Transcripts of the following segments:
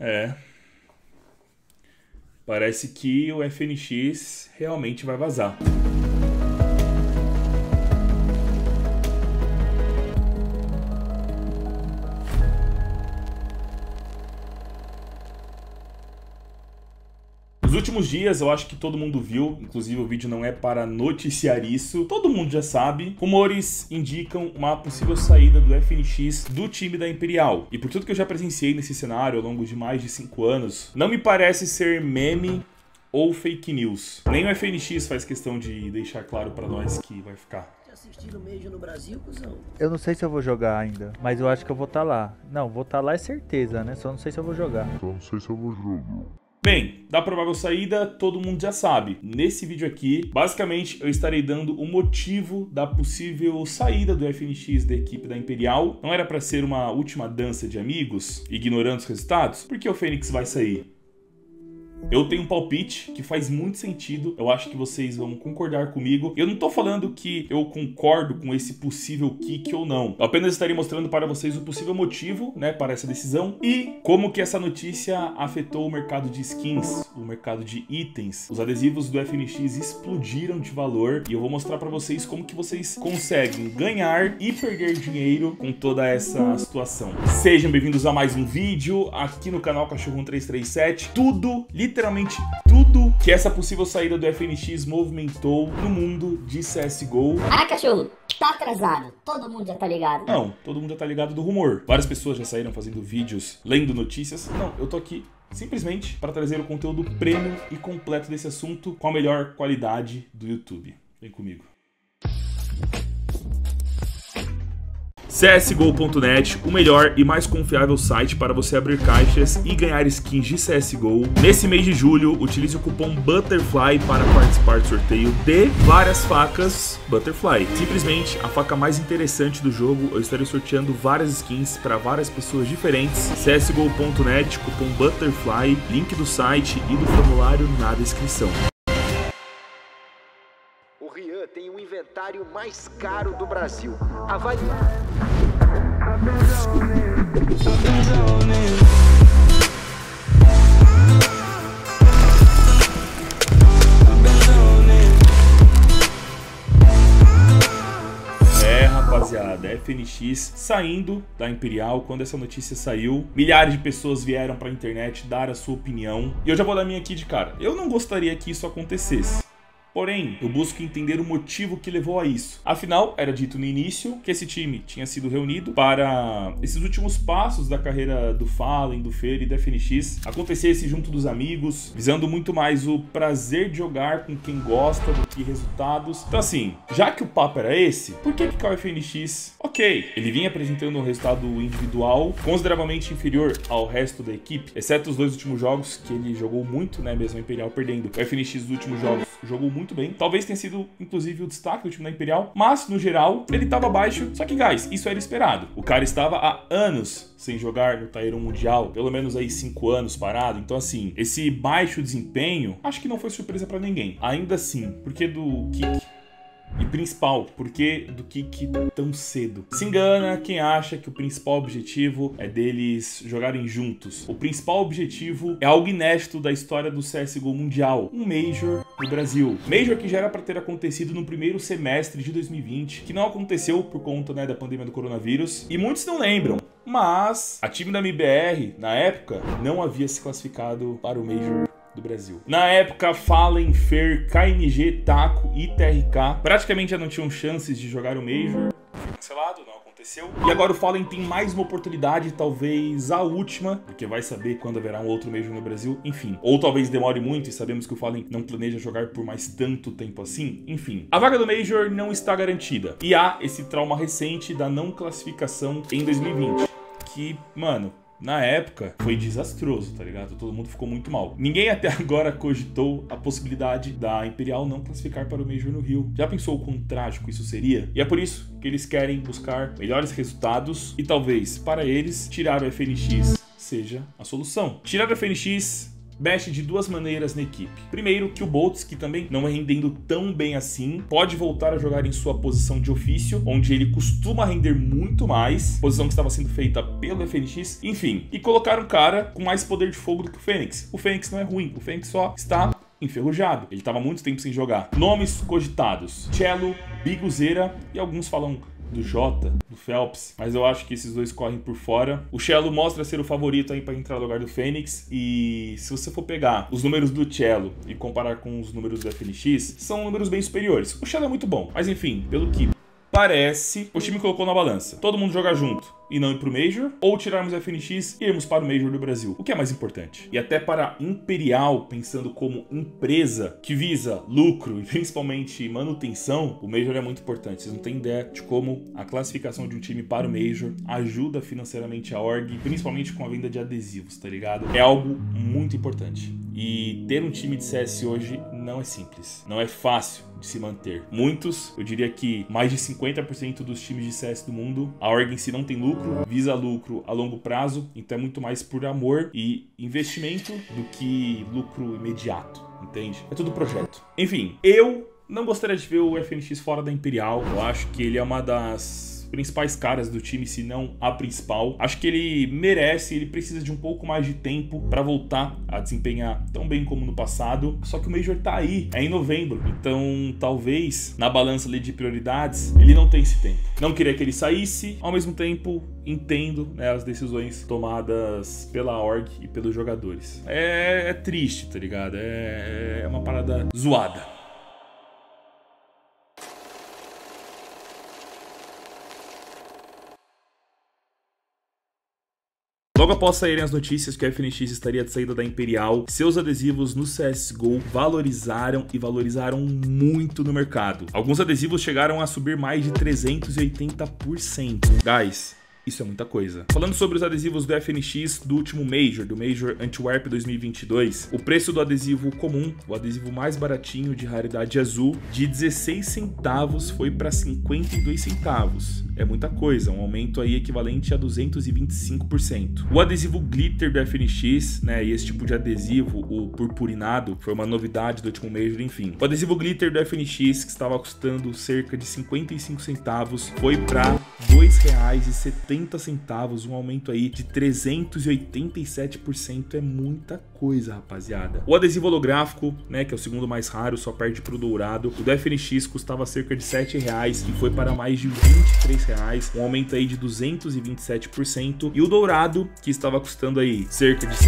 É. Parece que o FNX realmente vai vazar. Nos últimos dias, eu acho que todo mundo viu, inclusive o vídeo não é para noticiar isso, todo mundo já sabe, rumores indicam uma possível saída do FNX do time da Imperial. E por tudo que eu já presenciei nesse cenário ao longo de mais de 5 anos, não me parece ser meme ou fake news. Nem o FNX faz questão de deixar claro para nós que vai ficar. Assistindo Major no Brasil, cuzão? Eu não sei se eu vou jogar ainda, mas eu acho que eu vou estar lá. Não, vou estar lá é certeza, né? Só não sei se eu vou jogar. Bem, da provável saída, todo mundo já sabe. Nesse vídeo aqui, basicamente, eu estarei dando o motivo da possível saída do FNX da equipe da Imperial. Não era para ser uma última dança de amigos, ignorando os resultados? Por que o Fênix vai sair? Eu tenho um palpite que faz muito sentido, eu acho que vocês vão concordar comigo. Eu não tô falando que eu concordo com esse possível kick ou não. Eu apenas estarei mostrando para vocês o possível motivo, né, para essa decisão e como que essa notícia afetou o mercado de skins, o mercado de itens. Os adesivos do FNX explodiram de valor e eu vou mostrar para vocês como que vocês conseguem ganhar e perder dinheiro com toda essa situação. Sejam bem-vindos a mais um vídeo aqui no canal Cachorro 1337. Literalmente tudo que essa possível saída do FNX movimentou no mundo de CSGO. Ah, cachorro, tá atrasado. Todo mundo já tá ligado. Não, todo mundo já tá ligado do rumor. Várias pessoas já saíram fazendo vídeos, lendo notícias. Não, eu tô aqui simplesmente para trazer o conteúdo premium e completo desse assunto com a melhor qualidade do YouTube. Vem comigo. CSGO.net, o melhor e mais confiável site para você abrir caixas e ganhar skins de CSGO. Nesse mês de julho, utilize o cupom BUTTERFLY para participar do sorteio de várias facas Butterfly. Simplesmente a faca mais interessante do jogo, eu estarei sorteando várias skins para várias pessoas diferentes. CSGO.net, cupom BUTTERFLY, link do site e do formulário na descrição. O Rian tem o inventário mais caro do Brasil. Avalie. Rapaziada, FNX saindo da Imperial. Quando essa notícia saiu, milhares de pessoas vieram pra internet dar a sua opinião. E eu já vou dar minha aqui de cara. Eu não gostaria que isso acontecesse. Porém, eu busco entender o motivo que levou a isso. Afinal, era dito no início que esse time tinha sido reunido para esses últimos passos da carreira do Fallen, do Fer e da FNX acontecesse junto dos amigos, visando muito mais o prazer de jogar com quem gosta do que resultados. Então assim, já que o papo era esse, por que o FNX, ok, ele vinha apresentando um resultado individual consideravelmente inferior ao resto da equipe, exceto os 2 últimos jogos que ele jogou muito, né, mesmo a Imperial perdendo. O FNX dos últimos jogos jogou muito bem. Talvez tenha sido, inclusive, o destaque do time da Imperial. Mas, no geral, ele estava abaixo. Só que, guys, isso era esperado. O cara estava há anos sem jogar no Tier 1 Mundial. Pelo menos aí 5 anos parado. Então, assim, esse baixo desempenho, acho que não foi surpresa pra ninguém. Ainda assim, porque do kick... E principal, por que do kick tão cedo? Se engana quem acha que o principal objetivo é deles jogarem juntos. O principal objetivo é algo inédito da história do CSGO Mundial, um Major no Brasil. Major que já era para ter acontecido no primeiro semestre de 2020, que não aconteceu por conta, né, da pandemia do coronavírus. E muitos não lembram, mas a time da MBR, na época, não havia se classificado para o Major do Brasil. Na época, Fallen, Fer, KNG, Taco e TRK praticamente já não tinham chances de jogar o Major. Foi cancelado, não aconteceu. E agora o Fallen tem mais uma oportunidade, talvez a última, porque vai saber quando haverá um outro Major no Brasil, enfim. Ou talvez demore muito e sabemos que o Fallen não planeja jogar por mais tanto tempo assim, enfim. A vaga do Major não está garantida. E há esse trauma recente da não classificação em 2020, que, mano, na época, foi desastroso, tá ligado? Todo mundo ficou muito mal. Ninguém até agora cogitou a possibilidade da Imperial não classificar para o Major no Rio. Já pensou o quão trágico isso seria? E é por isso que eles querem buscar melhores resultados e talvez, para eles, tirar o FNX seja a solução. Tirar o FNX mexe de duas maneiras na equipe. Primeiro, que o Boltz, que também não é rendendo tão bem assim, pode voltar a jogar em sua posição de ofício, onde ele costuma render muito mais, posição que estava sendo feita pelo FNX, enfim, e colocar um cara com mais poder de fogo do que o Fênix. O Fênix não é ruim, o Fênix só está enferrujado. Ele estava muito tempo sem jogar. Nomes cogitados: Cello, Biguzeira e alguns falam do Jota, do Phelps, mas eu acho que esses dois correm por fora. O Cello mostra ser o favorito aí para entrar no lugar do Fênix, e se você for pegar os números do Cello e comparar com os números do FNX, são números bem superiores. O Cello é muito bom, mas enfim, pelo que parece, o time colocou na balança: todo mundo jogar junto e não ir pro Major, ou tirarmos o FNX e irmos para o Major do Brasil. O que é mais importante? E até para Imperial, pensando como empresa que visa lucro e principalmente manutenção, o Major é muito importante. Vocês não têm ideia de como a classificação de um time para o Major ajuda financeiramente a org, principalmente com a venda de adesivos, tá ligado? É algo muito importante. E ter um time de CS hoje não é simples, não é fácil de se manter. Muitos, eu diria que mais de 50% dos times de CS do mundo, a org em si não tem lucro, visa lucro a longo prazo, então é muito mais por amor e investimento do que lucro imediato, entende? É tudo projeto. Enfim, eu não gostaria de ver o FNX fora da Imperial. Eu acho que ele é uma das principais caras do time, se não a principal. Acho que ele merece, ele precisa de um pouco mais de tempo para voltar a desempenhar tão bem como no passado. Só que o Major tá aí, é em novembro, então talvez na balança ali de prioridades ele não tenha esse tempo. Não queria que ele saísse, ao mesmo tempo entendo, né, as decisões tomadas pela org e pelos jogadores. É triste, tá ligado? É uma parada zoada. Logo após saírem as notícias que a FNX estaria de saída da Imperial, seus adesivos no CSGO valorizaram e valorizaram muito no mercado. Alguns adesivos chegaram a subir mais de 380%. Guys, isso é muita coisa. Falando sobre os adesivos do FNX do último Major, do Major Antwerp 2022, o preço do adesivo comum, o adesivo mais baratinho de raridade azul, de 16 centavos foi para 52 centavos. É muita coisa, um aumento aí equivalente a 225%. O adesivo glitter do FNX, né, e esse tipo de adesivo, o purpurinado, foi uma novidade do último Major, enfim. O adesivo glitter do FNX, que estava custando cerca de 55 centavos, foi para R$ 2,70, um aumento aí de 387%, é muita coisa, rapaziada. O adesivo holográfico, né, que é o segundo mais raro, só perde pro dourado, o do FNX custava cerca de R$ 7,00 e foi para mais de R$ 23,00, um aumento aí de 227%, e o dourado, que estava custando aí cerca de R$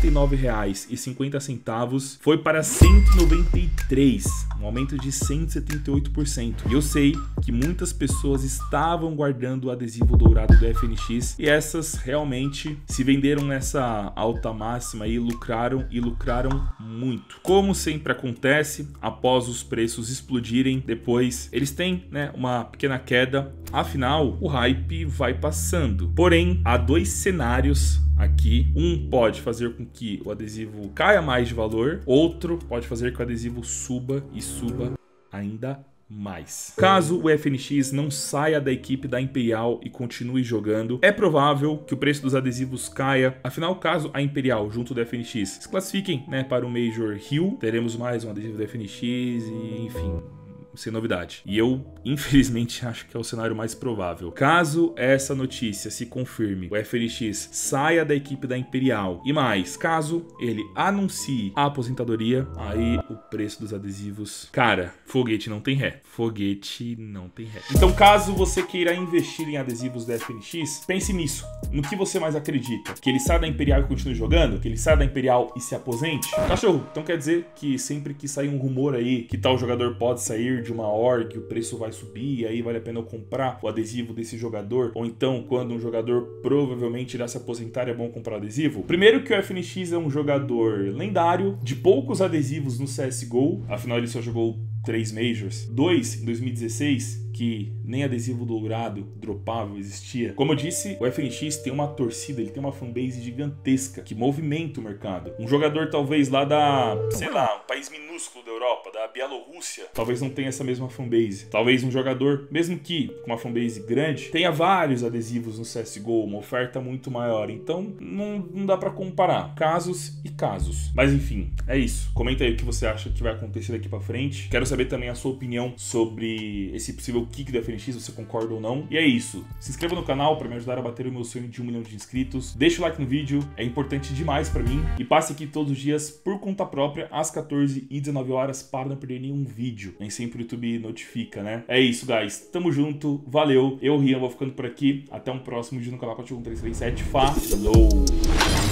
69,50, foi para R$ 193, um aumento de 178%. E eu sei que muitas pessoas estavam guardando o adesivo dourado do FNX e essas realmente se venderam nessa alta máxima e lucraram muito. Como sempre acontece, após os preços explodirem, depois eles têm, né, uma pequena queda. Afinal, o hype vai passando. Porém, há dois cenários aqui. Um pode fazer com que o adesivo caia mais de valor, outro pode fazer que o adesivo suba e suba ainda mais. Caso o FNX não saia da equipe da Imperial e continue jogando, é provável que o preço dos adesivos caia. Afinal, caso a Imperial junto do FNX se classifiquem, né, para o Major Rio, teremos mais um adesivo do FNX e, enfim, sem novidade. E eu, infelizmente, acho que é o cenário mais provável. Caso essa notícia se confirme, o FNX saia da equipe da Imperial e mais, caso ele anuncie a aposentadoria, aí o preço dos adesivos, cara, foguete não tem ré. Foguete não tem ré. Então, caso você queira investir em adesivos da FNX, pense nisso. No que você mais acredita? Que ele saia da Imperial e continue jogando? Que ele saia da Imperial e se aposente? Cachorro, então quer dizer que sempre que sair um rumor aí que tal jogador pode sair de uma org, o preço vai subir e aí vale a pena eu comprar o adesivo desse jogador? Ou então, quando um jogador provavelmente irá se aposentar, é bom comprar adesivo? Primeiro que o FNX é um jogador lendário, de poucos adesivos no CSGO, afinal ele só jogou 3 Majors, 2 em 2016, que nem adesivo dourado dropável existia. Como eu disse, o FNX tem uma torcida, ele tem uma fanbase gigantesca que movimenta o mercado. Um jogador talvez lá da, sei lá, um país minúsculo da Europa, da Bielorrússia, talvez não tenha essa mesma fanbase. Talvez um jogador, mesmo que com uma fanbase grande, tenha vários adesivos no CSGO, uma oferta muito maior. Então não dá pra comparar casos e casos. Mas enfim, é isso. Comenta aí o que você acha que vai acontecer daqui pra frente. Quero saber também a sua opinião sobre esse possível kick do FNX, você concorda ou não. E é isso. Se inscreva no canal para me ajudar a bater o meu sonho de 1 milhão de inscritos. Deixa o like no vídeo, é importante demais para mim. E passe aqui todos os dias por conta própria, às 14 e 19 horas, para não perder nenhum vídeo. Nem sempre o YouTube notifica, né? É isso, guys. Tamo junto. Valeu. Eu, Rian, vou ficando por aqui. Até um próximo vídeo no canal Código 1337. Falou!